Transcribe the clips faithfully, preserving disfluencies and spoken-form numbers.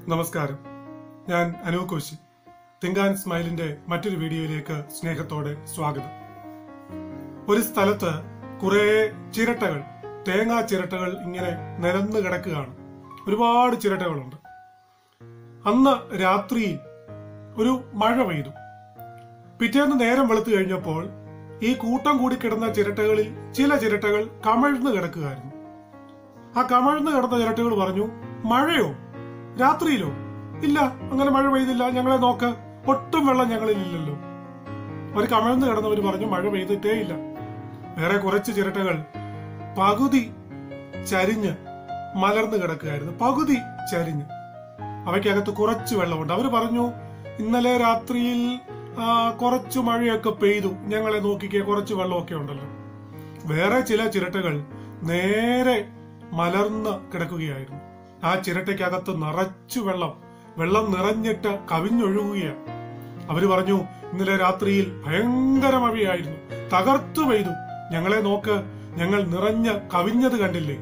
നമസ്കാരം, ഞാൻ Anoop Koshy. Think and സ്മൈലിന്റെ മറ്റൊരു വീഡിയോയിലേക്ക് സ്നേഹത്തോടെ സ്വാഗതം. ഒരു സ്ഥലത്ത് കുറെ ചിരട്ടകൾ, തേങ്ങാ ചിരട്ടകൾ ഇങ്ങനെ നിരന്ന് കിടക്കുകയാണ്. ഒരുപാട് ചിരട്ടകളുണ്ട്. അന്ന് രാത്രിയിൽ ഒരു മഴ പെയ്തു. പിറ്റേന്ന് നേരം വെളുത്തു കഴിഞ്ഞപ്പോൾ ഈ കൂട്ടം കൂടി കിടന്ന ചിരട്ടകളിൽ ചില ചിരട്ടകൾ കമഴ്ന്ന് കിടക്കുകയായിരുന്നു. ആ കമഴ്ന്ന് കിടന്ന ചിരട്ടകൾ പറഞ്ഞു, മഴയോ? രാത്രിയിലോ? ഇല്ല, അങ്ങനെ മഴ പെയ്തില്ല, ഞങ്ങളെ നോക്ക്, ഒട്ടും വെള്ളം ഞങ്ങളിലില്ലല്ലോ. ഒരു കമഴ്ന്ന് കിടന്നവർ പറഞ്ഞു, മഴ പെയ്തിട്ടേ ഇല്ല. വേറെ കുറച്ച് ചിരട്ടകൾ പകുതി ചരിഞ്ഞ് മലർന്ന് കിടക്കുകയായിരുന്നു. പകുതി ചരിഞ്ഞ് അവയ്ക്കകത്ത് കുറച്ച് വെള്ളമുണ്ട്. അവര് പറഞ്ഞു, ഇന്നലെ രാത്രിയിൽ ആ കുറച്ചു മഴയൊക്കെ പെയ്തു, ഞങ്ങളെ നോക്കിക്കേ, കുറച്ച് വെള്ളമൊക്കെ ഉണ്ടല്ലോ. വേറെ ചില ചിരട്ടകൾ നേരെ മലർന്ന് കിടക്കുകയായിരുന്നു. ആ ചിരട്ടയ്ക്കകത്ത് നിറച്ചു വെള്ളം, വെള്ളം നിറഞ്ഞിട്ട് കവിഞ്ഞൊഴുകുകയാണ്. അവര് പറഞ്ഞു, ഇന്നലെ രാത്രിയിൽ ഭയങ്കര മഴയായിരുന്നു, തകർത്തു പെയ്തു, ഞങ്ങളെ നോക്ക്, ഞങ്ങൾ നിറഞ്ഞ് കവിഞ്ഞത് കണ്ടില്ലേ.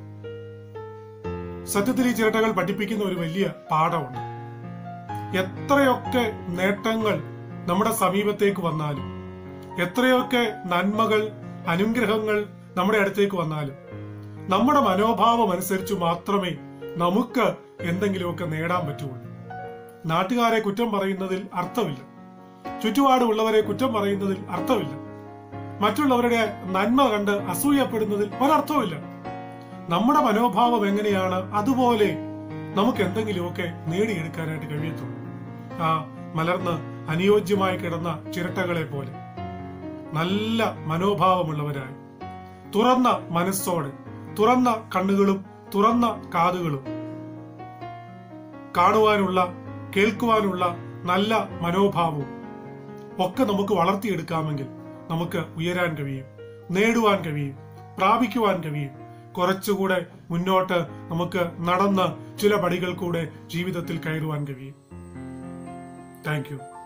സത്യത്തിൽ ഈ ചിരട്ടകൾ പഠിപ്പിക്കുന്ന ഒരു വലിയ പാഠമുണ്ട്. എത്രയൊക്കെ നേട്ടങ്ങൾ നമ്മുടെ സമീപത്തേക്ക് വന്നാലും, എത്രയൊക്കെ നന്മകൾ, അനുഗ്രഹങ്ങൾ നമ്മുടെ അടുത്തേക്ക് വന്നാലും, നമ്മുടെ മനോഭാവം അനുസരിച്ച് മാത്രമേ നമുക്ക് എന്തെങ്കിലുമൊക്കെ നേടാൻ പറ്റുള്ളൂ. നാട്ടുകാരെ കുറ്റം പറയുന്നതിൽ അർത്ഥമില്ല, ചുറ്റുപാടുള്ളവരെ കുറ്റം പറയുന്നതിൽ അർത്ഥമില്ല, മറ്റുള്ളവരുടെ നന്മ കണ്ട് അസൂയപ്പെടുന്നതിൽ ഒരർത്ഥവുമില്ല. നമ്മുടെ മനോഭാവം എങ്ങനെയാണ്, അതുപോലെ നമുക്ക് എന്തെങ്കിലുമൊക്കെ നേടിയെടുക്കാനായിട്ട് കഴിയത്തുള്ളൂ. ആ മലർന്ന് അനുയോജ്യമായി കിടന്ന ചിരട്ടകളെ പോലെ നല്ല മനോഭാവമുള്ളവരായി, തുറന്ന മനസ്സോടെ, തുറന്ന കണ്ണുകളും തുറന്ന കാതുകളും, കാണുവാനുള്ള, കേൾക്കുവാനുള്ള നല്ല മനോഭാവവും ഒക്കെ നമുക്ക് വളർത്തിയെടുക്കാമെങ്കിൽ നമുക്ക് ഉയരാൻ കഴിയും, നേടുവാൻ കഴിയും, പ്രാപിക്കുവാൻ കഴിയും. കുറച്ചുകൂടെ മുന്നോട്ട് നമുക്ക് നടന്ന് ചില പടികൾ കൂടെ ജീവിതത്തിൽ കയറുവാൻ കഴിയും. Thank U.